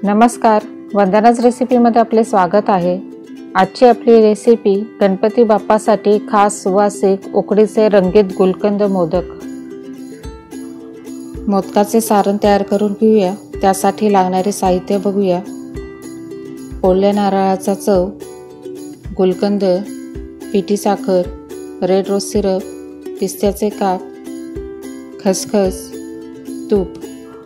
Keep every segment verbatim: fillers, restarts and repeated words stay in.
नमस्कार, वंदनाज रेसिपीमध्ये आपले स्वागत आहे। आजची आपली रेसिपी गणपती बाप्पासाठी खास सुवासिक उकडीचे रंगीत गुलकंद मोदक। मोदकाचे सारण तयार करून घेऊया। त्यासाठी लागणारे साहित्य बघूया। ओल्या नारळाचा चव, गुलकंद, पिठी साखर, रेड रोज सिरप, पिस्त्याचे काप, खसखस, तूप।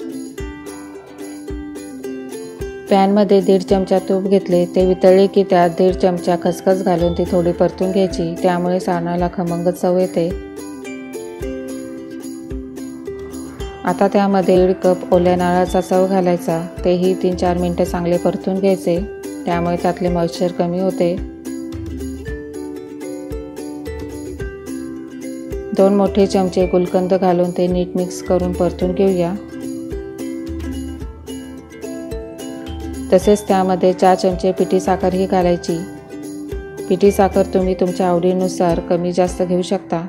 पॅन मध्ये दीड चमचा तूप घेतले, ते वितळले की त्यात दीड चमचा खसखस घालून ती थोडी परतून घ्यायची, त्यामुळे सारणाला खमंग चव येते। आता त्यामध्ये दीड कप ओल्या नारळाचा चव घालायचा, तेही तीन चार मिनिटे चांगले परतून घ्यायचे, त्यामुळे त्यातले मॉइश्चर कमी होते। दोन मोठे चमचे गुलकंद घालून ते नीट मिक्स करून परतून घेऊया। तसेच त्यामध्ये चार चमचे पिठी साखर ही घालायची। पिठी साखर तुम्ही तुमच्या आवडीनुसार कमी जास्त घेऊ शकता।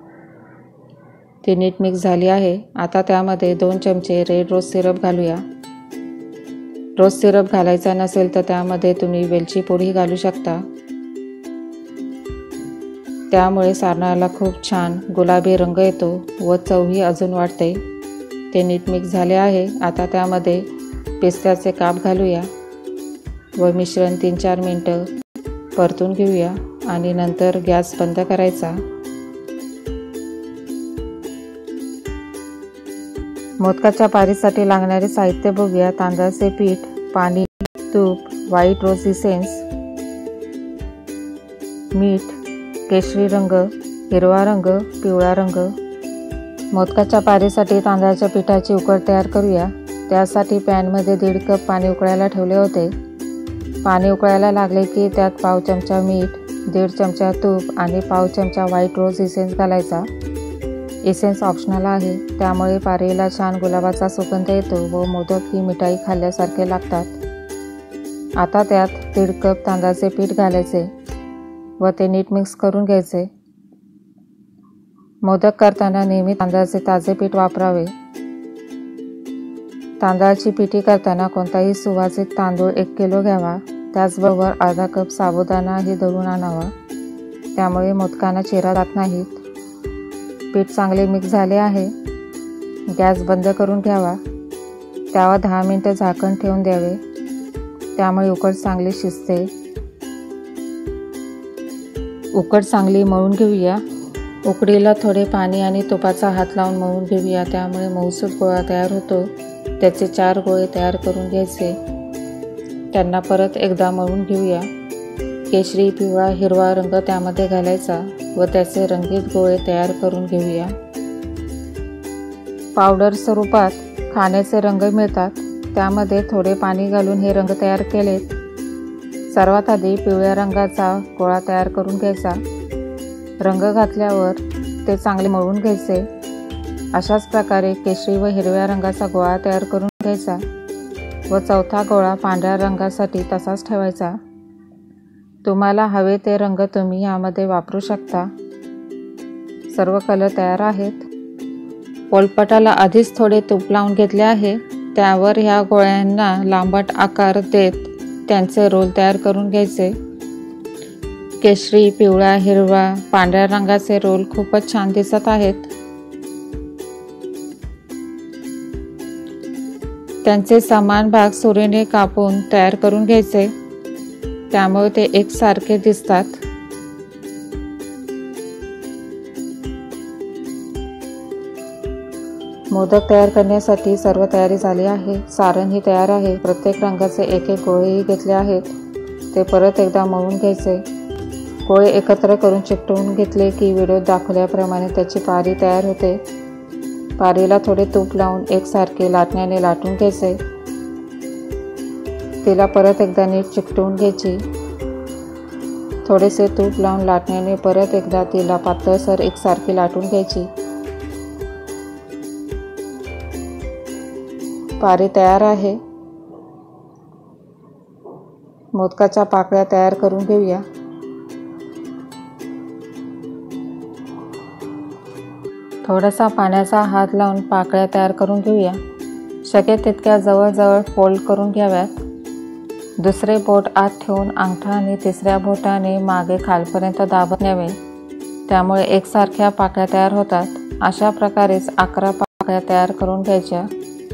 ती नीट मिक्स झाली आहे। आता त्यामध्ये दोन चमचे रेड रोज सिरप घालूया। रोज सिरप घालायचा नसेल तर त्यामध्ये तुम्ही वेलची पूडही घालू शकता, त्यामुळे सारणाला खूप छान गुलाबी रंग येतो व चवही अजून वाढते। ते नीट मिक्स झाले आहे। आता त्यामध्ये पिस्त्याचे काप घालूया व मिश्रण तीन चार मिनिटं परतून घेऊया आणि नंतर गॅस बंद करायचा। मोदकाच्या पारीसाठी लागणारे साहित्य बघूया। तांदळाचे पीठ, पाणी, तूप, व्हाईट रोज इसेन्स, मीठ, केशरी रंग, हिरवा रंग, पिवळा रंग। मोदकाच्या पारीसाठी तांदळाच्या पिठाची उकड तयार करूया। त्यासाठी पॅनमध्ये दीड कप पाणी उकळायला ठेवले होते। पाणी उकळायला लागले की त्यात पाव चमचा मीठ, दीड चमचा तूप आणि पाव चमचा व्हाईट रोज इसेन्स घालायचा। इसेन्स ऑप्शनल आहे, त्यामुळे पारीला छान गुलाबाचा सुगंध येतो व मोदक ही मिठाई खाल्ल्यासारखे लागतात। आता त्यात दीड कप तांदळाचे पीठ घालायचे व ते नीट मिक्स करून घ्यायचे। मोदक करताना नेहमी तांदळाचे ताजे पीठ वापरावे। तांदळाची पिठी करताना कोणताही सुवासिक तांदूळ एक किलो घ्यावा। त्याचबरोबर अर्धा कप साबुदाणाही दळून आणावा, त्यामुळे मोदकांना चिरा जात नाहीत। पीठ चांगले मिक्स झाले आहे। गॅस बंद करून घ्यावा। त्यावर दहा मिनिटं झाकण ठेवून द्यावे, त्यामुळे उकड चांगली शिजते। उकड चांगली मळून घेऊया। उकडीला थोडे पाणी आणि तुपाचा हात लावून मळून घेऊया, त्यामुळे मऊसूत गोळा तयार होतो। त्याचे चार गोळे तयार करून घ्यायचे, त्यांना परत एकदा मळून घेऊया। केशरी, पिवळा, हिरवा रंग त्यामध्ये घालायचा व त्याचे रंगीत गोळे तयार करून घेऊया। पावडर स्वरूपात खाण्याचे रंग मिळतात, त्यामध्ये थोडे पाणी घालून हे रंग तयार केलेत। सर्वात आधी पिवळ्या रंगाचा गोळा तयार करून घ्यायचा। रंग घातल्यावर ते चांगले मळून घ्यायचे। अशाच प्रकारे केशरी व हिरव्या रंगाचा गोळा तयार करून घ्यायचा व चौथा गोळा पांढऱ्या रंगासाठी तसाच ठेवायचा। तुम्हाला हवे ते रंग तुम्ही यामध्ये वापरू शकता। सर्व कलर तयार आहेत। पोलपाटाला आधीच थोडे तूप लावून घेतले आहे। त्यावर ह्या गोळ्यांना लांबट आकार देत त्यांचे रोल तयार करून घ्यायचे। केशरी, पिवळा, हिरवा, पांढऱ्या रंगाचे रोल खूपच छान दिसत आहेत। त्यांचे समान भाग सुरीने कापून तयार करून घ्यायचे, त्यामुळे ते एकसारखे दिसतात। मोदक तयार करण्यासाठी सर्व तयारी झाली आहे। सारणही तयार आहे। प्रत्येक रंगाचे एक एक गोळेही घेतले आहेत, ते परत एकदा मळून घ्यायचे। गोळे एकत्र करून चिकटवून घेतले की व्हिडिओत दाखवल्याप्रमाणे त्याची पारी तयार होते। पारीला थोडे तूप लावून एकसारखे लाटण्याने लाटून घ्यायचे। तिला परत एकदा नीट चिकटवून घ्यायची। थोडेसे तूप लावून लाटण्याने परत एकदा तिला पातळसर एकसारखी लाटून घ्यायची। पारी तयार आहे। मोदकाच्या पाकळ्या तयार करून घेऊया। थोडासा पाण्याचा हात लावून पाकळ्या तयार करून घेऊया। शक्य तितक्या जवळजवळ फोल्ड करून घ्याव्यात। दुसरे बोट आत ठेवून अंगठा आणि तिसऱ्या बोटाने मागे खालपर्यंत दाबत न्यावे, त्यामुळे एकसारख्या पाकळ्या तयार होतात. अशा प्रकारेच अकरा पाकळ्या तयार करून घ्यायच्या.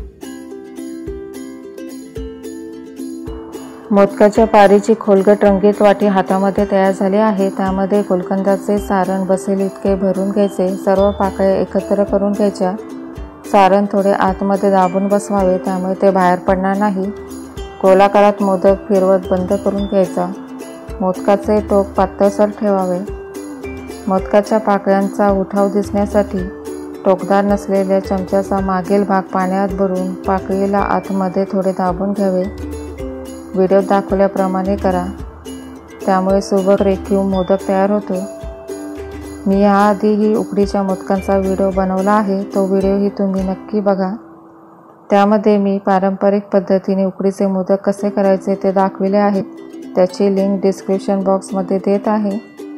मोदकाच्या पारीची खोलगट रंगीत वाटी हातामध्ये तयार झाली आहे. त्यामध्ये गुलकंदाचे सारण बसेल इतके भरून घ्यायचे. सर्व पाकळ्या एकत्र करून घ्यायच्या. सारण थोडे आतमध्ये दाबून बसवावे, त्यामुळे ते बाहेर पडणार नाही. गोलाकारात मोदक फिरवत बंद करून घ्यायचा. मोदकाचे टोक पातळसर ठेवावे. मोदकाच्या पाकळ्यांचा उठाव दिसण्यासाठी टोकदार नसलेल्या चमच्याचा मागील भाग पाण्यात भरून पाकळीला आतमध्ये थोडे दाबून घ्यावे. व्हिडिओत दाखवल्याप्रमाणे करा, त्यामुळे सुबक रेखीव मोदक तयार होतो. मी याआधीही उकडीच्या मोदकांचा व्हिडिओ बनवला आहे, तो व्हिडिओही तुम्ही नक्की बघा. त्यामध्ये मी पारंपरिक पद्धतीने उकडीचे मोदक कसे करायचे ते दाखविले आहे. त्याची लिंक डिस्क्रिप्शन बॉक्समध्ये देत आहे.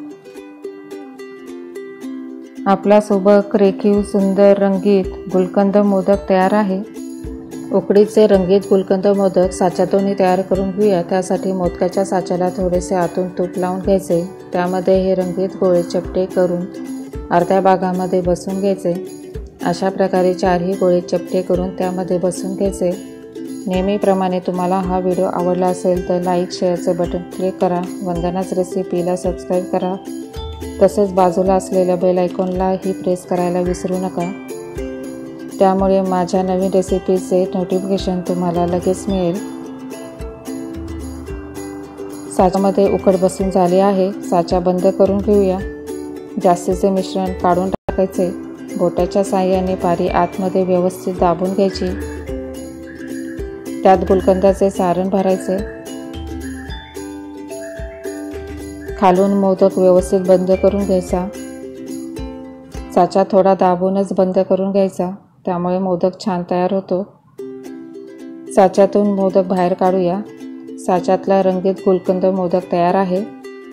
आपला सुबक रेखीव सुंदर रंगीत गुलकंद मोदक तयार आहे. उकडीचे रंगीत गुलकंद मोदक साच्यातूनही तयार करून घेऊया. त्यासाठी मोदकाच्या साच्याला थोडेसे आतून तूप लावून घ्यायचे. त्यामध्ये हे रंगीत गोळे चपटे करून अर्ध्या भागामध्ये बसून घ्यायचे. अशा प्रकारे चारही गोळे चपटे करून त्यामध्ये बसून घ्यायचे. नेहमीप्रमाणे तुम्हाला हा व्हिडिओ आवडला असेल तर लाईक शेअरचे बटन क्लिक करा. वंदनाच रेसिपीला सबस्क्राईब करा. तसेच बाजूला असलेल्या बेल आयकॉनलाही प्रेस करायला विसरू नका, त्यामुळे माझ्या नवीन रेसिपीचे नोटिफिकेशन तुम्हाला लगेच मिळेल. साच्यामध्ये उकड बसून झाली आहे. साचा बंद करून घेऊया. जास्तीचे मिश्रण काढून टाकायचे. बोटाच्या साहाय्याने पारी आतमध्ये व्यवस्थित दाबून घ्यायची. त्यात गुलकंदाचे सारण भरायचे. खालून मोदक व्यवस्थित बंद करून घ्यायचा. साचा थोडा दाबूनच बंद करून घ्यायचा, त्यामुळे मोदक छान तयार होतो. साच्यातून मोदक बाहेर काढूया. साच्यातला रंगीत गुलकंद मोदक तयार आहे.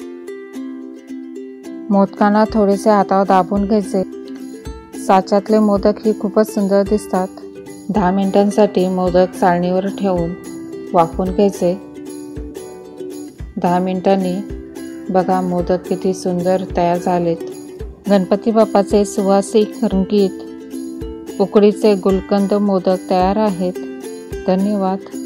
मोदकांना थोडेसे हातावर दाबून घ्यायचे. साच्यातले मोदक ही खूपच सुंदर दिसतात. दहा मिनिटांसाठी मोदक चाळणीवर ठेवून वाफवून घ्यायचे. दहा मिनिटांनी बघा मोदक किती सुंदर तयार झालेत. गणपती बाप्पाचे सुवासिक रंगीत उकडीचे गुलकंद मोदक तयार आहेत. धन्यवाद.